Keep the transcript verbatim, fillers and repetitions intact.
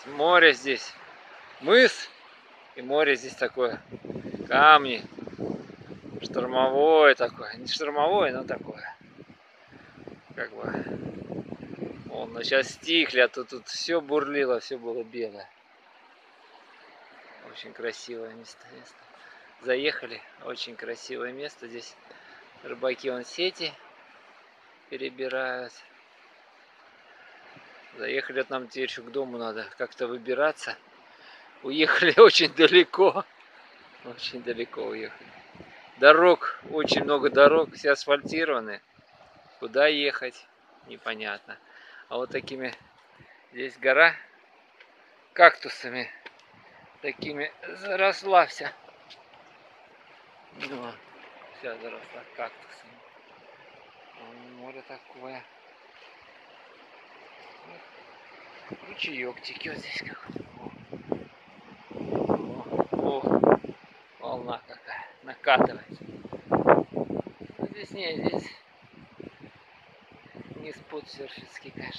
море здесь. Мыс и море здесь такое. Камни. Штормовое такое. Не штормовое, но такое. Как бы. Вон, но сейчас стихли, а то тут все бурлило, все было белое. Очень красивое место. место. Заехали. Очень красивое место. Здесь рыбаки вон сети перебирают. Заехали, вот нам теперь еще к дому надо как-то выбираться. Уехали очень далеко. Очень далеко уехали. Дорог, очень много дорог, все асфальтированы. Куда ехать, непонятно. А вот такими, здесь гора кактусами такими заросла вся. Ну, вся заросла кактусами. Море такое. Ручеек текет здесь какой-то. О, о, волна какая накатывается. Здесь не, здесь не спот серферский, конечно.